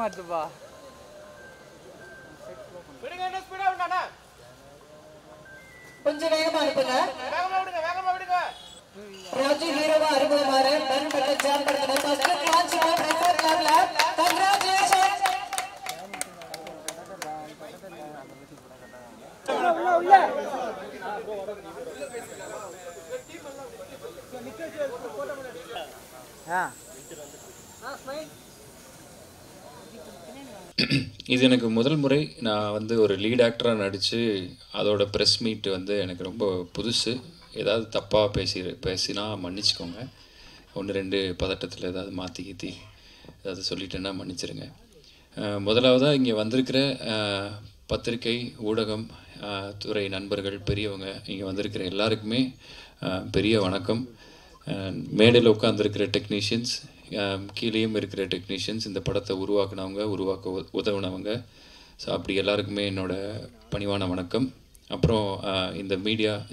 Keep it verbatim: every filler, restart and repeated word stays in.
மாட்டுப்பா. விடுங்க, என்ன ஸ்பீடா விடுங்கண்ணா. கொஞ்சம் வேகமா அனுப்புங்க. வேகமா விடுங்க, வேகமா விடுங்க. ராஜு ஹீரோவா அறிமுகமாறு பெரும்பட்ட ஜாம் படுத்த ஃபர்ஸ்ட் லான்ச் ஆன் ரெக்கார்ட் லெவல். கங்க்ராச்சுலேஷன்ஸ். உள்ள உள்ள ஆ இது எனக்கு முதல் முறை நான் வந்து ஒரு லீட் ஆக்டராக நடித்து அதோட ப்ரெஸ் மீட் வந்து எனக்கு ரொம்ப புதுசு. ஏதாவது தப்பாக பேசி பேசினா மன்னிச்சிக்கோங்க. ஒன்று ரெண்டு பதட்டத்தில் ஏதாவது மாற்றி கீத்தி ஏதாவது சொல்லிட்டேன்னா மன்னிச்சிருங்க. முதலாவதாக இங்கே வந்திருக்கிற பத்திரிகை ஊடகம் துறை நண்பர்கள் பெரியவங்க இங்கே வந்திருக்கிற எல்லாருக்குமே பெரிய வணக்கம். மேடையில் உட்காந்துருக்கிற டெக்னீஷியன்ஸ், கீழேயும் இருக்கிற டெக்னீஷியன்ஸ், இந்த படத்தை உருவாக்குனவங்க, உருவாக்க உதவுனவங்க, ஸோ அப்படி எல்லாருக்குமே என்னோடய பணிவான வணக்கம். அப்புறம் இந்த மீடியா